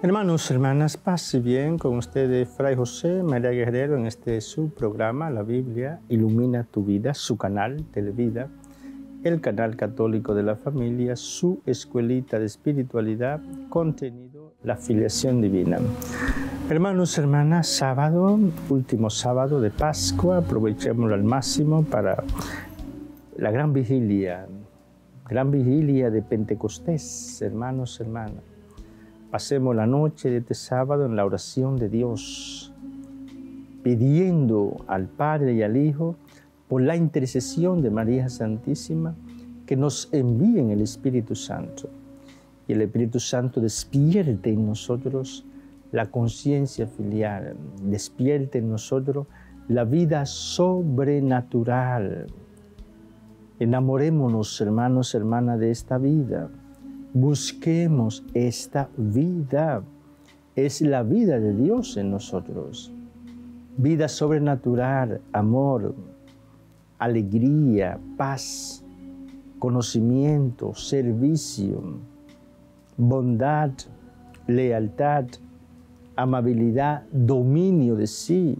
Hermanos, hermanas, paz y bien con ustedes, Fray José María Guerrero, en este su programa, La Biblia Ilumina tu Vida, su canal Televida, el canal católico de la familia, su escuelita de espiritualidad, contenido, la filiación divina. Hermanos, hermanas, sábado, último sábado de Pascua, aprovechémoslo al máximo para la gran vigilia de Pentecostés, hermanos, hermanas. Pasemos la noche de este sábado en la oración de Dios, pidiendo al Padre y al Hijo, por la intercesión de María Santísima, que nos envíen el Espíritu Santo. Y el Espíritu Santo despierte en nosotros la conciencia filial, despierte en nosotros la vida sobrenatural. Enamorémonos, hermanos, hermanas, de esta vida. Busquemos esta vida. Es la vida de Dios en nosotros. Vida sobrenatural, amor, alegría, paz, conocimiento, servicio, bondad, lealtad, amabilidad, dominio de sí.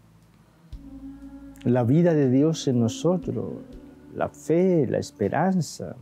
La vida de Dios en nosotros, la fe, la esperanza,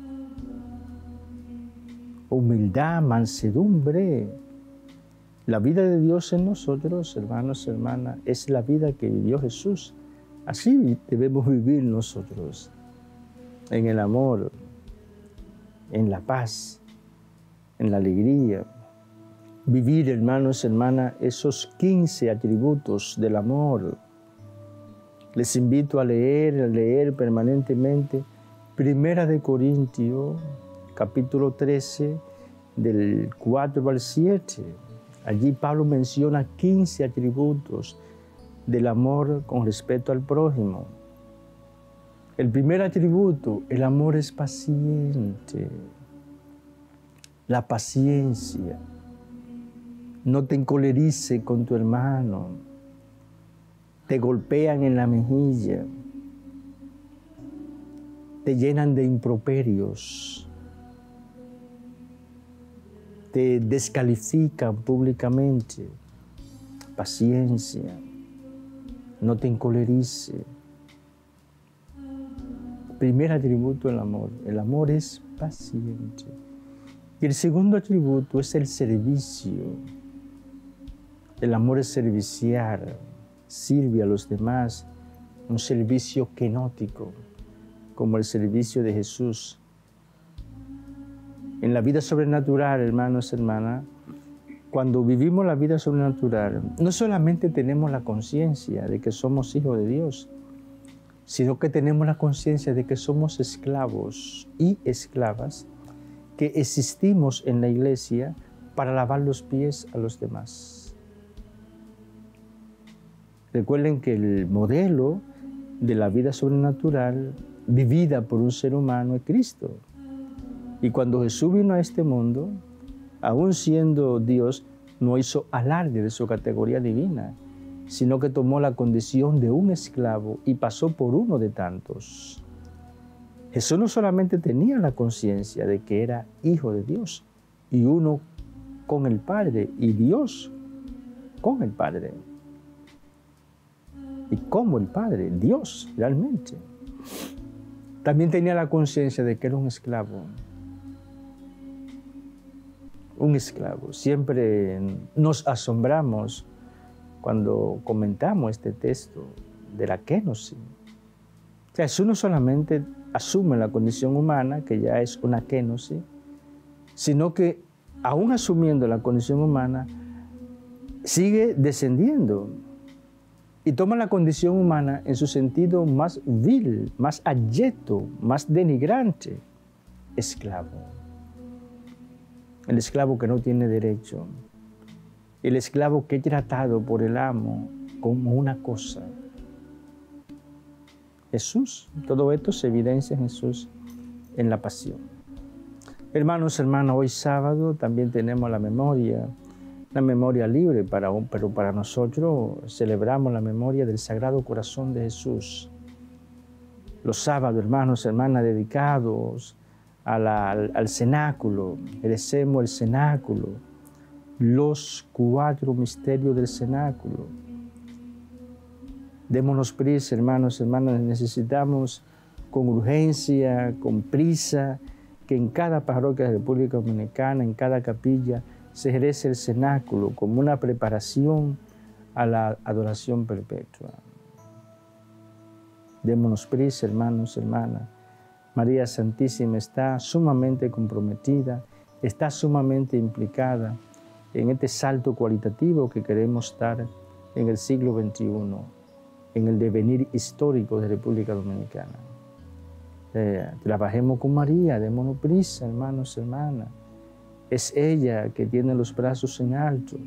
humildad, mansedumbre. La vida de Dios en nosotros, hermanos, hermanas, es la vida que vivió Jesús. Así debemos vivir nosotros, en el amor, en la paz, en la alegría. Vivir, hermanos, hermanas, esos 15 atributos del amor. Les invito a leer permanentemente Primera de Corintios, capítulo 13, del 4 al 7. Allí Pablo menciona 15 atributos del amor con respecto al prójimo. El primer atributo, el amor es paciente. La paciencia. No te encolerices con tu hermano. Te golpean en la mejilla. Te llenan de improperios. Te descalifican públicamente. Paciencia. No te encolerices. Primer atributo del amor. El amor es paciente. Y el segundo atributo es el servicio. El amor es servicial. Sirve a los demás. Un servicio kenótico, como el servicio de Jesús. En la vida sobrenatural, hermanos, hermanas, cuando vivimos la vida sobrenatural, no solamente tenemos la conciencia de que somos hijos de Dios, sino que tenemos la conciencia de que somos esclavos y esclavas, que existimos en la iglesia para lavar los pies a los demás. Recuerden que el modelo de la vida sobrenatural vivida por un ser humano es Cristo. Y cuando Jesús vino a este mundo, aún siendo Dios, no hizo alarde de su categoría divina, sino que tomó la condición de un esclavo y pasó por uno de tantos. Jesús no solamente tenía la conciencia de que era hijo de Dios y uno con el Padre y Dios con el Padre. Y como el Padre, Dios realmente. También tenía la conciencia de que era un esclavo. Un esclavo. Siempre nos asombramos cuando comentamos este texto de la kenosis. O sea, Jesús no solamente asume la condición humana, que ya es una kenosis, sino que aún asumiendo la condición humana, sigue descendiendo y toma la condición humana en su sentido más vil, más abyecto, más denigrante, esclavo. El esclavo que no tiene derecho, el esclavo que es tratado por el amo como una cosa. Jesús, todo esto se evidencia en Jesús en la pasión. Hermanos, hermanas, hoy sábado también tenemos la memoria libre, pero para nosotros celebramos la memoria del Sagrado Corazón de Jesús. Los sábados, hermanos, hermanas, dedicados al cenáculo, recemos el cenáculo, los 4 misterios del cenáculo. Démonos prisa, hermanos, hermanas, necesitamos con urgencia, con prisa, que en cada parroquia de la República Dominicana, en cada capilla, se ejerce el cenáculo como una preparación a la adoración perpetua. Démonos prisa, hermanos, hermanas. María Santísima está sumamente comprometida, está sumamente implicada en este salto cualitativo que queremos dar en el siglo XXI, en el devenir histórico de República Dominicana. Trabajemos con María, démonos prisa, hermanos, hermanas. Es ella que tiene los brazos en alto,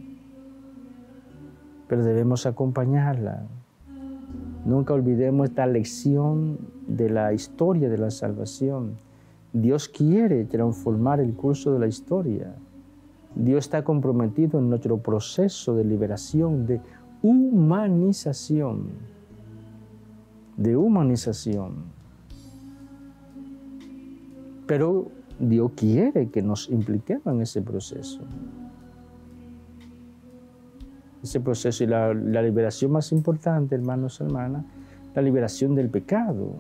pero debemos acompañarla. Nunca olvidemos esta lección de la historia de la salvación. Dios quiere transformar el curso de la historia. Dios está comprometido en nuestro proceso de liberación, de humanización. Pero Dios quiere que nos impliquemos en ese proceso. Ese proceso y la liberación más importante, hermanos y hermanas, la liberación del pecado.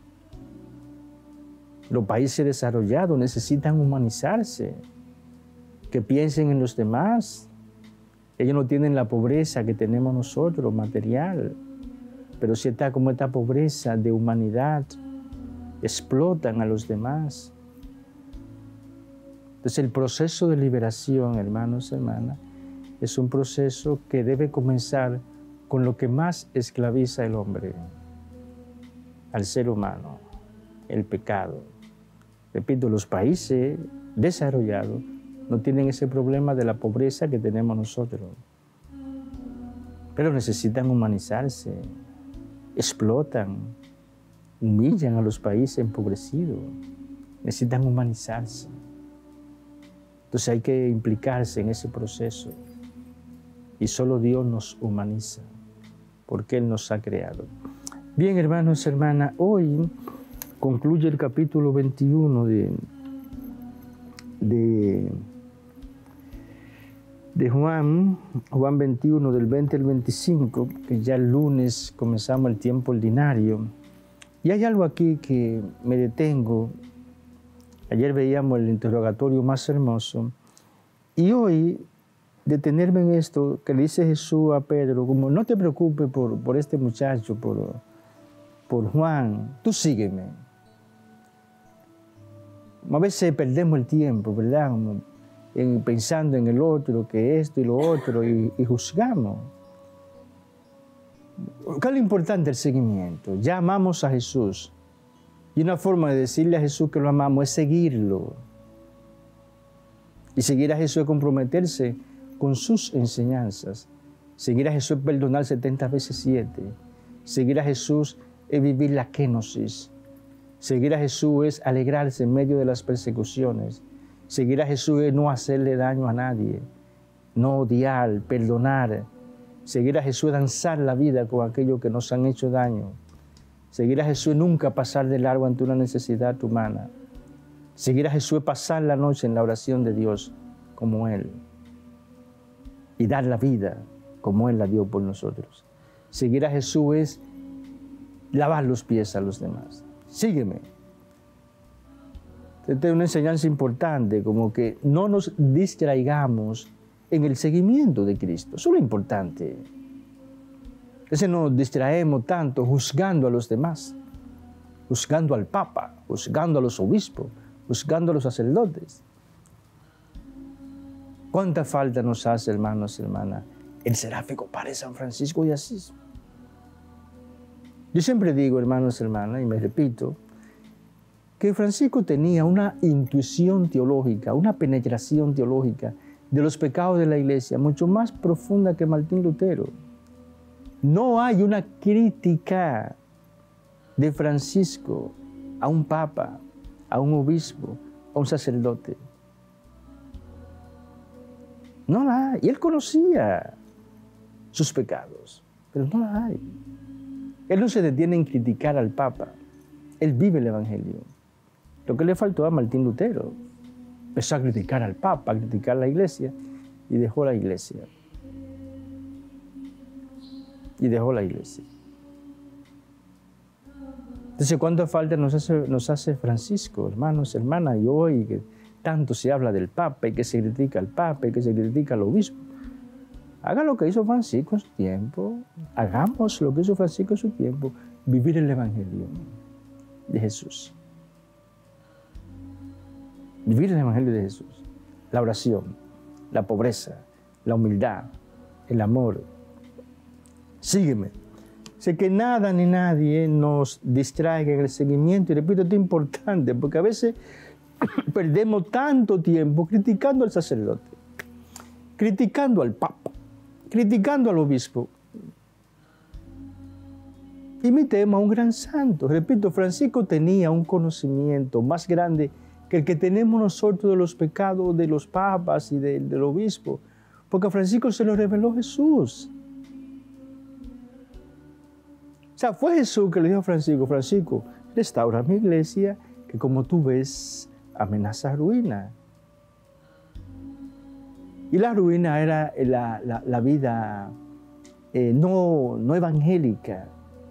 Los países desarrollados necesitan humanizarse, que piensen en los demás. Ellos no tienen la pobreza que tenemos nosotros, material, pero sí está como esta pobreza de humanidad, explotan a los demás. Entonces el proceso de liberación, hermanos y hermanas, es un proceso que debe comenzar con lo que más esclaviza al hombre, al ser humano, el pecado. Repito, los países desarrollados no tienen ese problema de la pobreza que tenemos nosotros, pero necesitan humanizarse, explotan, humillan a los países empobrecidos, necesitan humanizarse. Entonces hay que implicarse en ese proceso. Y solo Dios nos humaniza, porque Él nos ha creado. Bien, hermanos y hermanas, hoy concluye el capítulo 21 de Juan 21, del 20 al 25, que ya el lunes comenzamos el tiempo ordinario. Y hay algo aquí que me detengo. Ayer veíamos el interrogatorio más hermoso, y hoy detenerme en esto que le dice Jesús a Pedro, como no te preocupes por este muchacho, por Juan, tú sígueme. A veces perdemos el tiempo, ¿verdad? Pensando en el otro, que esto y lo otro, y juzgamos. ¿Qué es lo importante del seguimiento? Ya amamos a Jesús. Y una forma de decirle a Jesús que lo amamos es seguirlo. Y seguir a Jesús es comprometerse con sus enseñanzas. Seguir a Jesús es perdonar 70 veces 7. Seguir a Jesús es vivir la kenosis. Seguir a Jesús es alegrarse en medio de las persecuciones. Seguir a Jesús es no hacerle daño a nadie, no odiar, perdonar. Seguir a Jesús es danzar la vida con aquellos que nos han hecho daño. Seguir a Jesús es nunca pasar de largo ante una necesidad humana. Seguir a Jesús es pasar la noche en la oración de Dios como Él. Y dar la vida como Él la dio por nosotros. Seguir a Jesús es lavar los pies a los demás. Sígueme. Esta es una enseñanza importante, como que no nos distraigamos en el seguimiento de Cristo. Eso es lo importante. Entonces nos distraemos tanto juzgando a los demás, juzgando al Papa, juzgando a los obispos, juzgando a los sacerdotes. ¿Cuánta falta nos hace, hermanos y hermanas, el seráfico Padre San Francisco de Asís? Yo siempre digo, hermanos y hermanas, y me repito, que Francisco tenía una intuición teológica, una penetración teológica de los pecados de la Iglesia mucho más profunda que Martín Lutero. No hay una crítica de Francisco a un papa, a un obispo, a un sacerdote. No la hay. Y él conocía sus pecados, pero no la hay. Él no se detiene en criticar al papa. Él vive el Evangelio. Lo que le faltó a Martín Lutero, empezó a criticar al papa, a criticar a la Iglesia. y dejó la iglesia. Y dejó la iglesia. Entonces, ¿cuánta falta nos hace Francisco, hermanos, hermanas? Y hoy que tanto se habla del Papa y que se critica al Papa y que se critica al obispo. Haga lo que hizo Francisco en su tiempo. Hagamos lo que hizo Francisco en su tiempo. Vivir el Evangelio de Jesús. Vivir el Evangelio de Jesús. La oración, la pobreza, la humildad, el amor. Sígueme. Sé que nada ni nadie nos distraiga en el seguimiento. Y repito, esto es importante porque a veces perdemos tanto tiempo criticando al sacerdote, criticando al Papa, criticando al obispo. Imitemos a un gran santo. Repito, Francisco tenía un conocimiento más grande que el que tenemos nosotros de los pecados de los papas y del obispo, porque a Francisco se lo reveló Jesús. O sea, fue Jesús que le dijo a Francisco, Francisco, restaura mi iglesia, que como tú ves, amenaza ruina. Y la ruina era la vida no evangélica,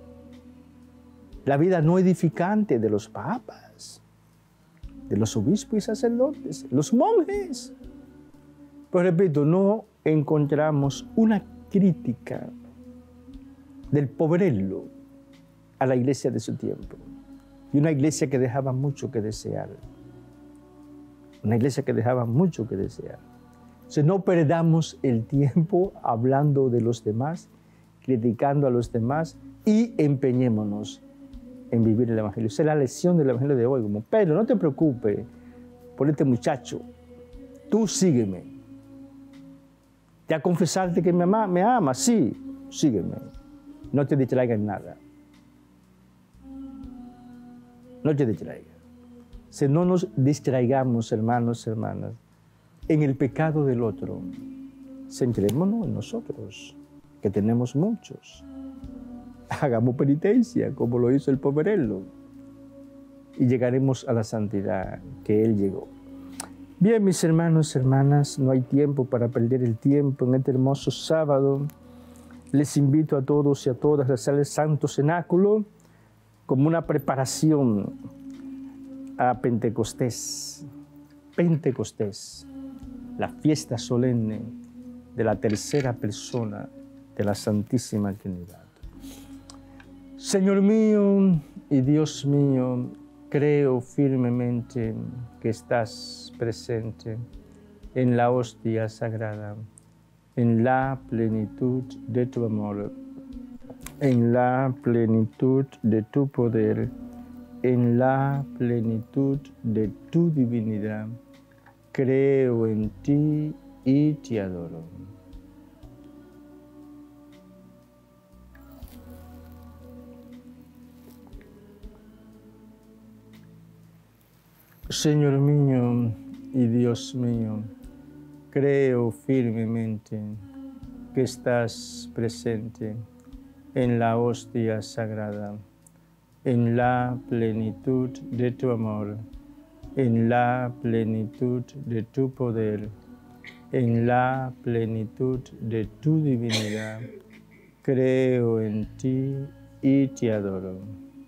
la vida no edificante de los papas, de los obispos y sacerdotes, los monjes. Pues repito, no encontramos una crítica del pobrello a la iglesia de su tiempo. Y una iglesia que dejaba mucho que desear. Una iglesia que dejaba mucho que desear. Entonces no perdamos el tiempo hablando de los demás, criticando a los demás y empeñémonos en vivir el Evangelio. Esa es la lección del Evangelio de hoy. Como Pedro, no te preocupes por este muchacho. Tú sígueme. ¿Ya confesaste que me ama? Sí, sígueme. No te distraigas en nada. No te distraigas. Si no nos distraigamos, hermanos, hermanas, en el pecado del otro, centrémonos en nosotros, que tenemos muchos. Hagamos penitencia, como lo hizo el poverello, y llegaremos a la santidad que Él llegó. Bien, mis hermanos, hermanas, no hay tiempo para perder el tiempo en este hermoso sábado. Les invito a todos y a todas a hacer el Santo Cenáculo como una preparación a Pentecostés. Pentecostés, la fiesta solemne de la tercera persona de la Santísima Trinidad. Señor mío y Dios mío, creo firmemente que estás presente en la hostia sagrada, en la plenitud de tu amor, en la plenitud de tu poder, en la plenitud de tu divinidad. Creo en ti y te adoro. Señor mío y Dios mío, creo firmemente que estás presente en la hostia sagrada, en la plenitud de tu amor, en la plenitud de tu poder, en la plenitud de tu divinidad. Creo en ti y te adoro.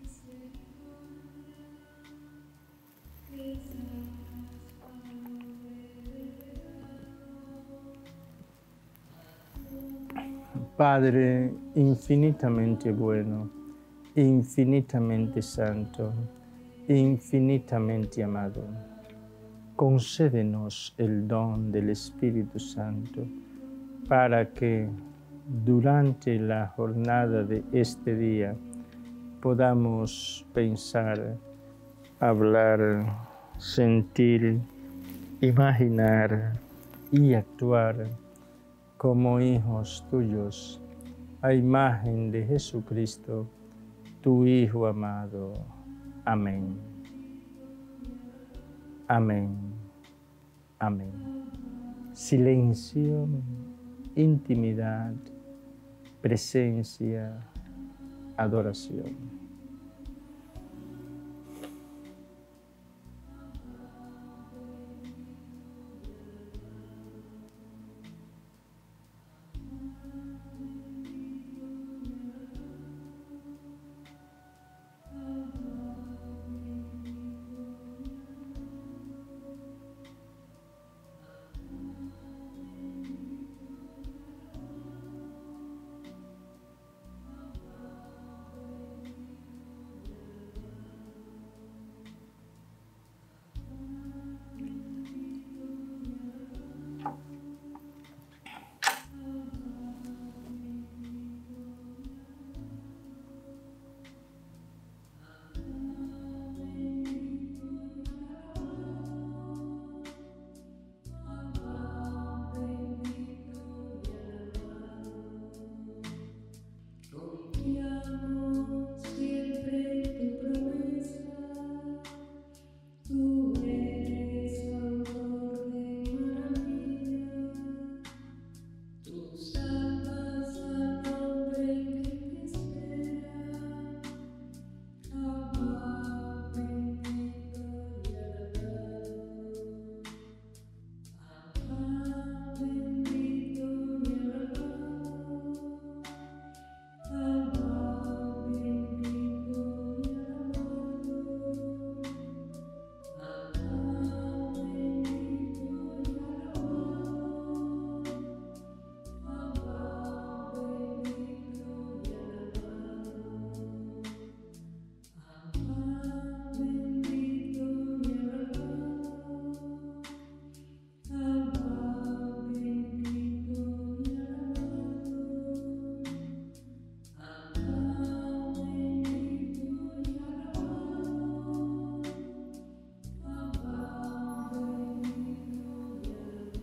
Padre infinitamente bueno, infinitamente santo, infinitamente amado, concédenos el don del Espíritu Santo para que durante la jornada de este día podamos pensar, hablar, sentir, imaginar y actuar como hijos tuyos, a imagen de Jesucristo, tu Hijo amado. Amén. Amén. Amén. Silencio, intimidad, presencia, adoración.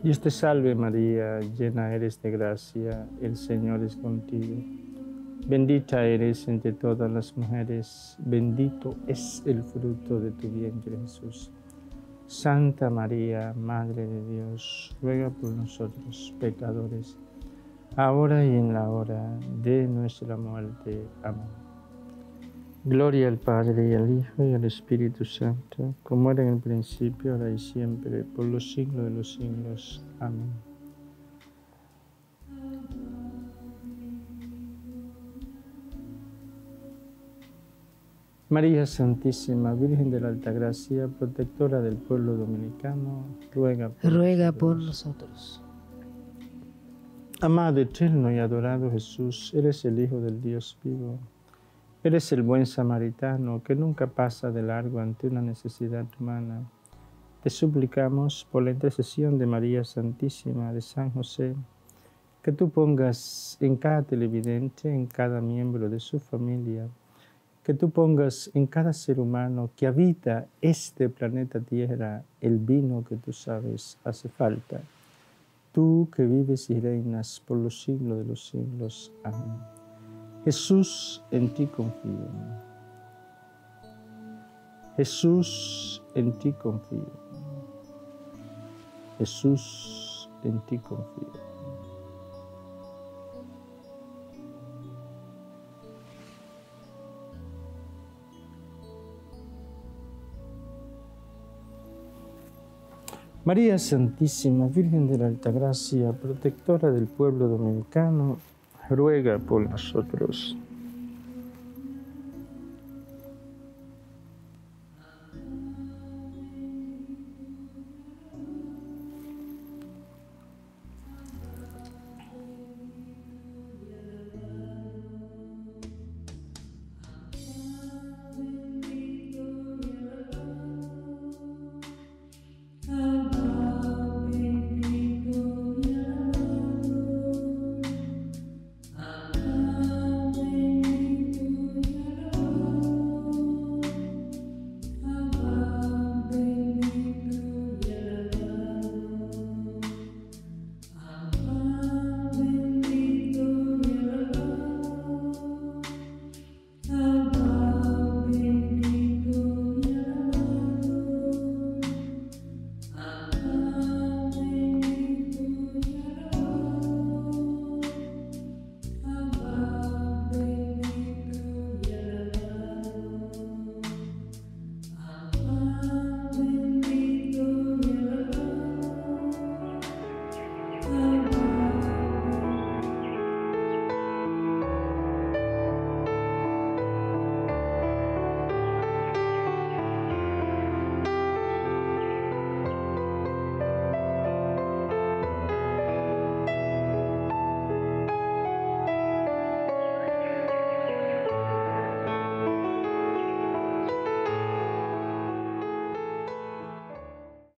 Dios te salve María, llena eres de gracia, el Señor es contigo. Bendita eres entre todas las mujeres, bendito es el fruto de tu vientre Jesús. Santa María, Madre de Dios, ruega por nosotros pecadores, ahora y en la hora de nuestra muerte. Amén. Gloria al Padre, y al Hijo, y al Espíritu Santo, como era en el principio, ahora y siempre, por los siglos de los siglos. Amén. María Santísima, Virgen de la Altagracia, protectora del pueblo dominicano, ruega por nosotros. Amado, eterno y adorado Jesús, eres el Hijo del Dios vivo. Eres el buen samaritano que nunca pasa de largo ante una necesidad humana. Te suplicamos por la intercesión de María Santísima, de San José, que tú pongas en cada televidente, en cada miembro de su familia, que tú pongas en cada ser humano que habita este planeta Tierra el vino que tú sabes hace falta. Tú que vives y reinas por los siglos de los siglos. Amén. Jesús, en ti confío. Jesús, en ti confío. Jesús, en ti confío. María Santísima, Virgen de la Altagracia, protectora del pueblo dominicano, ruega por nosotros.